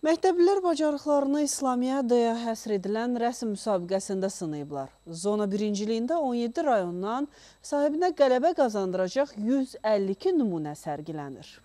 Məktəblilər bacarıqlarını İslamiyyədə həsr edilən rəsm müsabiqəsində sınayıblar. Zona birinciliyində 17 rayondan sahibinə qələbə qazandıracaq 152 nümunə sərgilənir.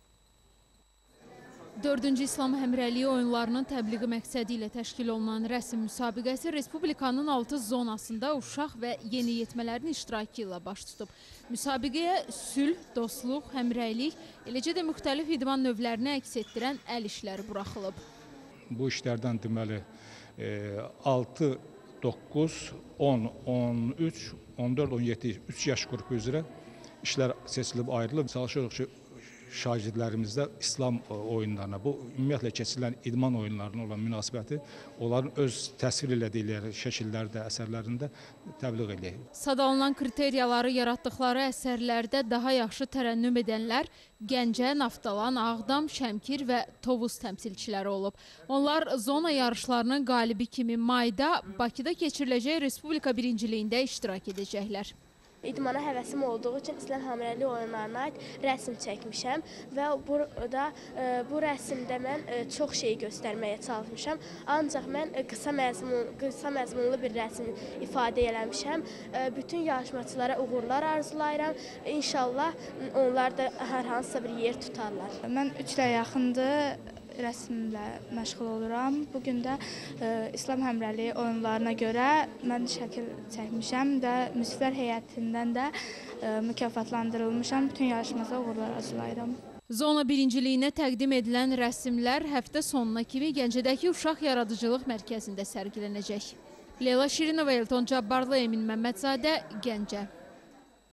4-cü İslam Həmrəyliyi oyunlarının təbliği məqsədi ilə təşkil olunan rəsm müsabiqəsi Respublikanın 6 zonasında uşaq və yeniyetmələrin iştirakı ilə baş tutub. Müsabiqəyə sülh, dostluq, həmrəylik, eləcə də müxtəlif idman növlərini əks etdirən əl işləri buraxılıb. Bu işlərdən deməli 6, 9, 10, 13, 14, 17, 3 yaş qrupu üzrə işlər seçilib ayrılıb. Çalışırıq ki, şagirdlərimizdə İslam oyunlarına, bu ümumiyyətlə keçirilən idman oyunlarına olan münasibəti onların öz təsvir elədikləri şəkillərdə, əsərlərində təbliğ eləyək. Sadalınan kriteriyaları yaratdıqları əsərlərdə daha yaxşı tərənnüm edənlər Gəncə, Naftalan, Ağdam, Şəmkir və Tovuz təmsilçiləri olub. Onlar zona yarışlarının qalibi kimi mayda Bakıda keçiriləcək Respublika birinciliyində iştirak edəcəklər. İdmana həvəsim olduğu üçün İslam Həmrəyliyi oyunlarına aid rəsm çəkmişəm və burada bu rəsmdə mən çox şey göstərməyə çalışmışam. Ancaq mən qısa məzmunlu bir rəsm ifadə eləmişəm. Bütün yarışmacılara uğurlar arzulayıram. İnşallah onlar da hər hansısa bir yer tutarlar. Mən 3 ilə yaxındır rəsmlə məşğul oluram. Bugün də İslam Həmrəyliyi oyunlarına görə mən şəkil çəkmişəm və müsiflər heyətindən də mükafatlandırılmışam. Bütün yarışmacılara uğurlar arzulayıram. Zona birinciliyinə təqdim edilən rəsmlər həftə sonuna kimi Gəncədəki Uşaq Yaradıcılıq Mərkəzində sərgilənəcək. Leyla Şirinova, Elton Cabbarlı, Emin Məmmədzadə, Gəncə.